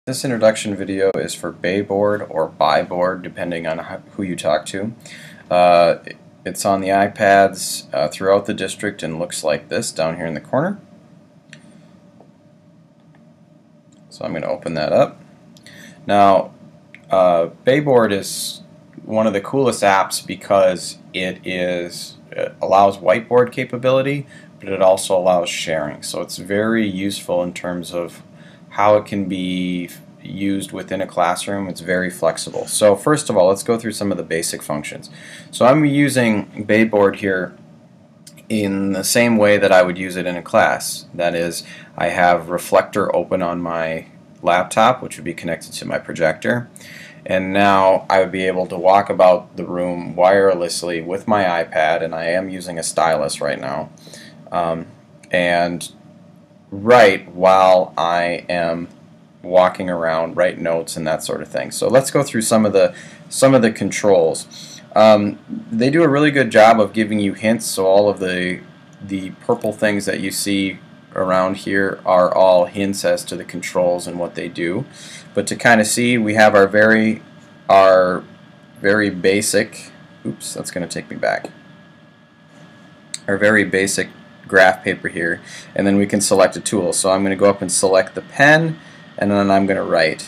This introduction video is for Baiboard or Baiboard, depending on who you talk to. It's on the iPads throughout the district and looks like this down here in the corner. So I'm going to open that up. Now, Baiboard is one of the coolest apps because it allows whiteboard capability, but it also allows sharing. So it's very useful in terms of how it can be used within a classroom. It's very flexible. So first of all, let's go through some of the basic functions. So I'm using Baiboard here in the same way that I would use it in a class. That is, I have Reflector open on my laptop, which would be connected to my projector. And now I would be able to walk about the room wirelessly with my iPad, and I am using a stylus right now, and write while I am walking around, write notes and that sort of thing. So let's go through some of the controls. They do a really good job of giving you hints. So all of the purple things that you see around here are all hints as to the controls and what they do. But to kind of see, we have our very basic. Oops, that's going to take me back. Our very basic graph paper here, and then we can select a tool. So I'm going to go up and select the pen, and then I'm going to write.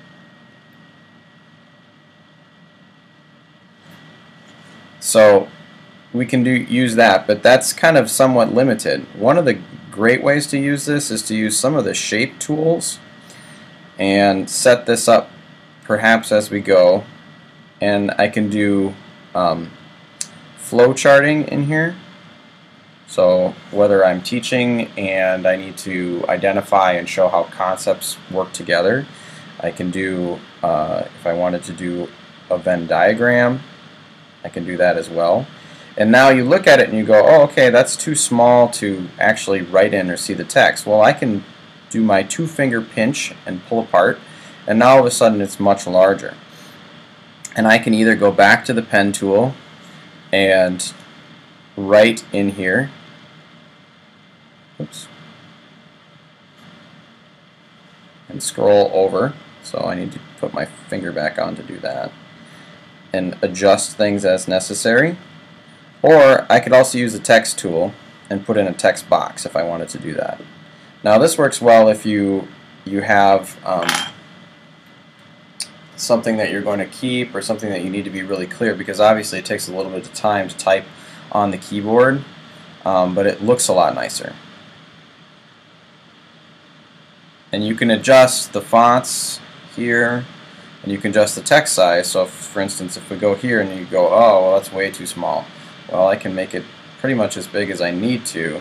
So we can use that, but that's kind of somewhat limited. One of the great ways to use this is to use some of the shape tools and set this up perhaps as we go, and I can do flow charting in here. So whether I'm teaching and I need to identify and show how concepts work together, I can do, if I wanted to do a Venn diagram, I can do that as well. And now you look at it and you go, oh, okay, that's too small to actually write in or see the text. Well, I can do my two-finger pinch and pull apart, and now all of a sudden it's much larger. And I can either go back to the pen tool and write in here. Oops. And scroll over. So I need to put my finger back on to do that. And adjust things as necessary. Or I could also use the text tool and put in a text box if I wanted to do that. Now this works well if you have something that you're going to keep or something that you need to be really clear, because obviously it takes a little bit of time to type on the keyboard, but it looks a lot nicer. And you can adjust the fonts here, and you can adjust the text size. So for instance, if we go here and you go, oh, well, that's way too small. Well, I can make it pretty much as big as I need to,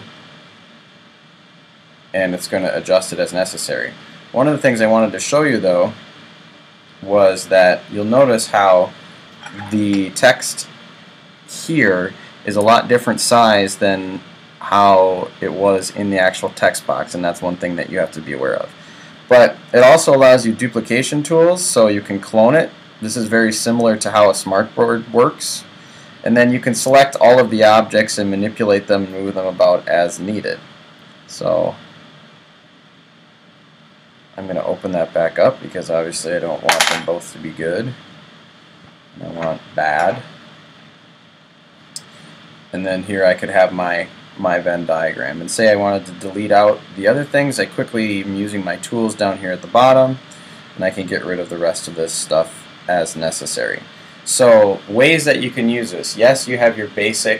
and it's going to adjust it as necessary. One of the things I wanted to show you, though, was that you'll notice how the text here is a lot different size than how it was in the actual text box, and that's one thing that you have to be aware of. But it also allows you duplication tools, so you can clone it. This is very similar to how a smartboard works. And then you can select all of the objects and manipulate them and move them about as needed. So I'm going to open that back up because obviously I don't want them both to be good. I want bad. And then here I could have my Venn diagram. And say I wanted to delete out the other things, I quickly am using my tools down here at the bottom, and I can get rid of the rest of this stuff as necessary. So ways that you can use this. Yes, you have your basic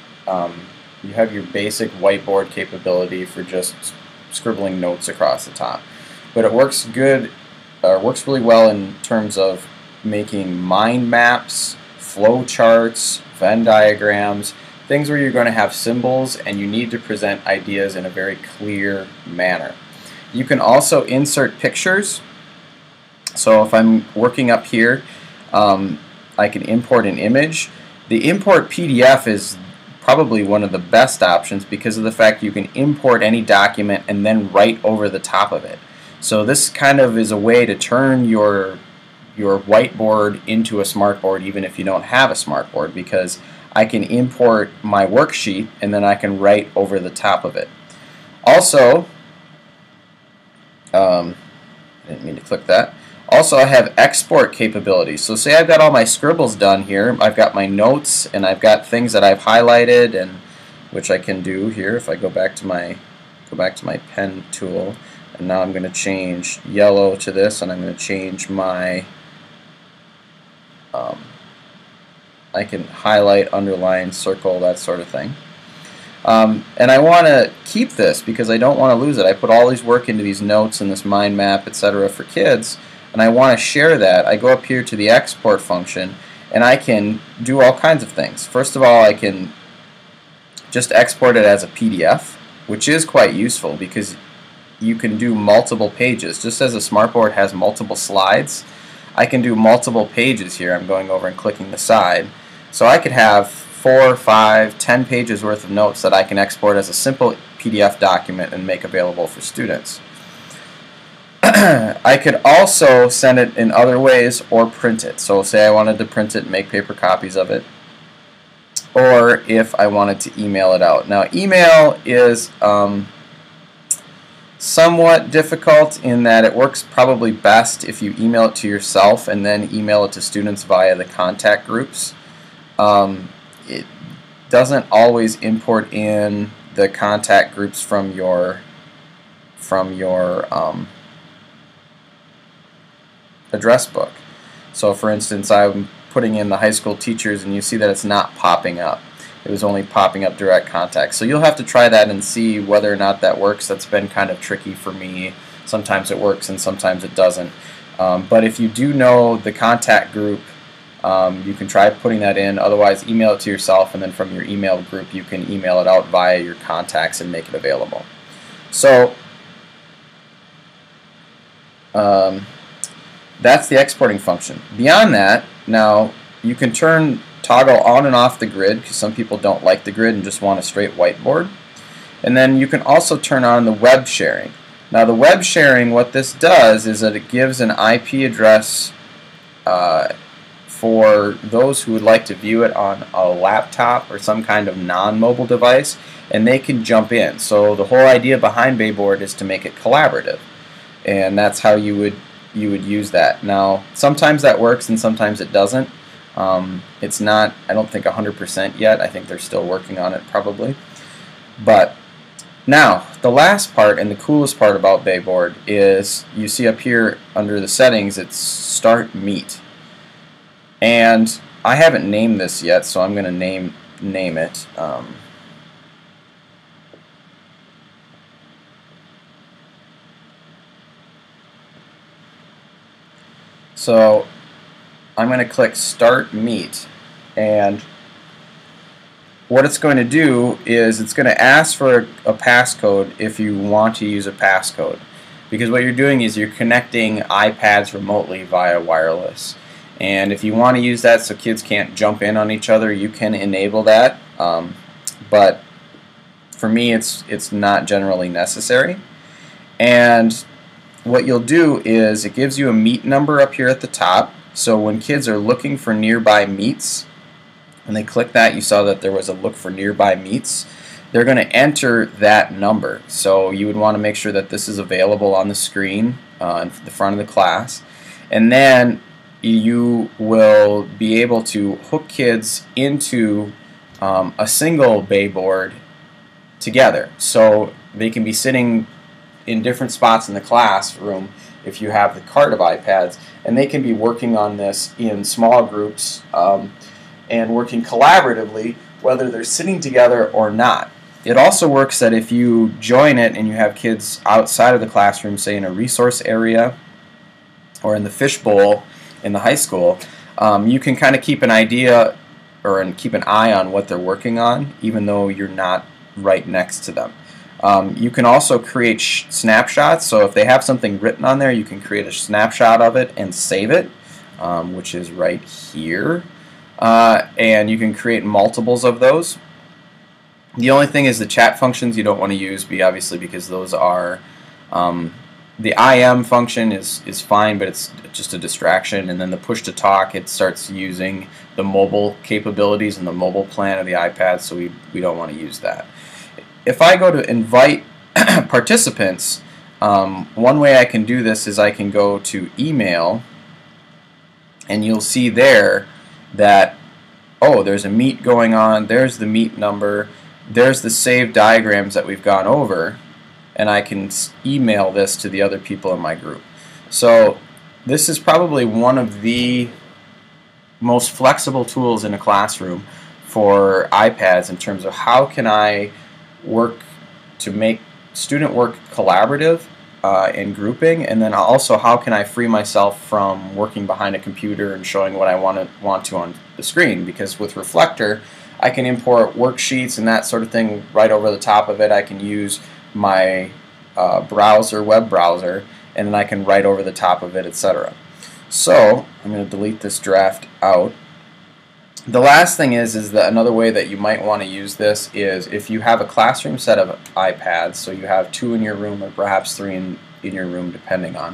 whiteboard capability for just scribbling notes across the top. But it works really well in terms of making mind maps, flow charts, Venn diagrams, things where you're going to have symbols and you need to present ideas in a very clear manner. You can also insert pictures. So if I'm working up here, I can import an image. The import PDF is probably one of the best options because of the fact you can import any document and then write over the top of it. So this kind of is a way to turn your whiteboard into a smartboard even if you don't have a smartboard, because I can import my worksheet and then I can write over the top of it. Also, didn't mean to click that. Also, I have export capabilities. So say I've got all my scribbles done here. I've got my notes, and I've got things that I've highlighted, and which I can do here if I go back to my pen tool. And now I'm going to change yellow to this, and I'm going to change my I can highlight, underline, circle, that sort of thing. And I want to keep this because I don't want to lose it. I put all these work into these notes and this mind map, etc. for kids, and I want to share that. I go up here to the export function, and I can do all kinds of things. First of all, I can just export it as a PDF, which is quite useful because you can do multiple pages. Just as a smartboard has multiple slides, I can do multiple pages here. I'm going over and clicking the side. So I could have 4, 5, 10 pages worth of notes that I can export as a simple PDF document and make available for students. I could also send it in other ways or print it. So say I wanted to print it and make paper copies of it, or if I wanted to email it out. Now email is somewhat difficult in that it works probably best if you email it to yourself and then email it to students via the contact groups. It doesn't always import in the contact groups from your address book. So for instance, I'm putting in the high school teachers, and you see that it's not popping up. It was only popping up direct contact. So you'll have to try that and see whether or not that works. That's been kind of tricky for me. Sometimes it works and sometimes it doesn't. But if you do know the contact group, you can try putting that in. Otherwise, email it to yourself, and then from your email group you can email it out via your contacts and make it available. So that's the exporting function. Beyond that, now you can toggle on and off the grid, because some people don't like the grid and just want a straight whiteboard. And then you can also turn on the web sharing. Now the web sharing, what this does is that it gives an IP address for those who would like to view it on a laptop or some kind of non-mobile device, and they can jump in. So the whole idea behind Baiboard is to make it collaborative, and that's how you would use that. Now sometimes that works and sometimes it doesn't. It's not, I don't think 100% yet. I think they're still working on it probably. But now the last part and the coolest part about Baiboard is you see up here under the settings it's Start Meet. And I haven't named this yet, so I'm going to name it. So I'm going to click Start Meet, and what it's going to do is it's going to ask for a passcode if you want to use a passcode, because what you're doing is you're connecting iPads remotely via wireless. And if you want to use that so kids can't jump in on each other, you can enable that. But for me, it's not generally necessary. And what you'll do is it gives you a meet number up here at the top. So when kids are looking for nearby meets, when they click that, you saw that there was a look for nearby meets. They're going to enter that number. So you would want to make sure that this is available on the screen in the front of the class. And then you will be able to hook kids into a single Baiboard together. So they can be sitting in different spots in the classroom if you have the cart of iPads, and they can be working on this in small groups and working collaboratively whether they're sitting together or not. It also works that if you join it and you have kids outside of the classroom, say in a resource area or in the fishbowl in the high school, you can kind of keep an idea or keep an eye on what they're working on, even though you're not right next to them. You can also create snapshots, so if they have something written on there, you can create a snapshot of it and save it, which is right here. And you can create multiples of those. The only thing is the chat functions you don't want to use, obviously, because those are the IM function is fine, but it's just a distraction, and then the push to talk, it starts using the mobile capabilities and the mobile plan of the iPad, so we don't want to use that. If I go to invite participants, One way I can do this is I can go to email, and you'll see there that, oh, there's a meet going on, there's the meet number, there's the saved diagrams that we've gone over, and I can email this to the other people in my group. So this is probably one of the most flexible tools in a classroom for iPads in terms of how can I work to make student work collaborative and grouping, and then also how can I free myself from working behind a computer and showing what I want to on the screen. Because with Reflector I can import worksheets and that sort of thing right over the top of it. I can use my web browser, and then I can write over the top of it, etc. So I'm going to delete this draft out. The last thing is that another way that you might want to use this is if you have a classroom set of iPads, so you have 2 in your room or perhaps 3 in your room depending on,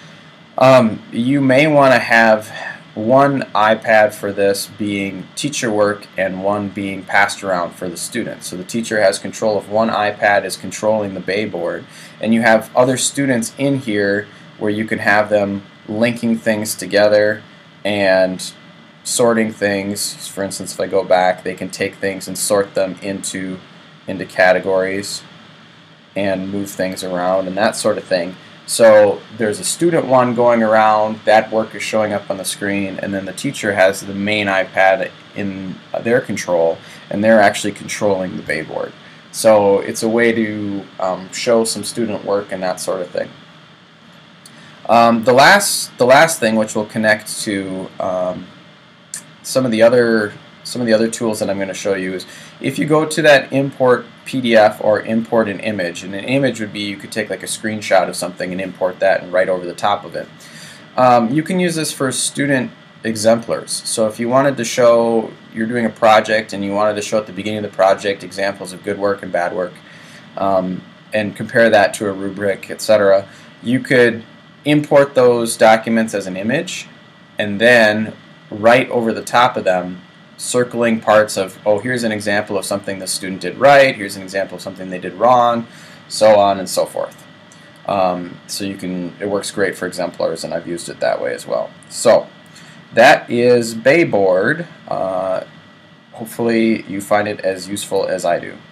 you may want to have one iPad for this being teacher work and one being passed around for the students. So the teacher has control of one iPad, is controlling the Baiboard, and you have other students in here where you can have them linking things together and sorting things. For instance, if I go back, they can take things and sort them into categories and move things around and that sort of thing. So there's a student one going around, that work is showing up on the screen, and then the teacher has the main iPad in their control, and they're actually controlling the Baiboard. So it's a way to show some student work and that sort of thing. The last thing, which will connect to some of the other tools that I'm going to show you, is if you go to that import PDF or import an image, and an image would be you could take like a screenshot of something and import that and write over the top of it. You can use this for student exemplars. So if you wanted to show, you're doing a project and you wanted to show at the beginning of the project examples of good work and bad work, and compare that to a rubric, etc., you could import those documents as an image and then write over the top of them, circling parts of, oh, here's an example of something the student did right, here's an example of something they did wrong, so on and so forth. So you can, it works great for exemplars, and I've used it that way as well. So that is Baiboard. Hopefully you find it as useful as I do.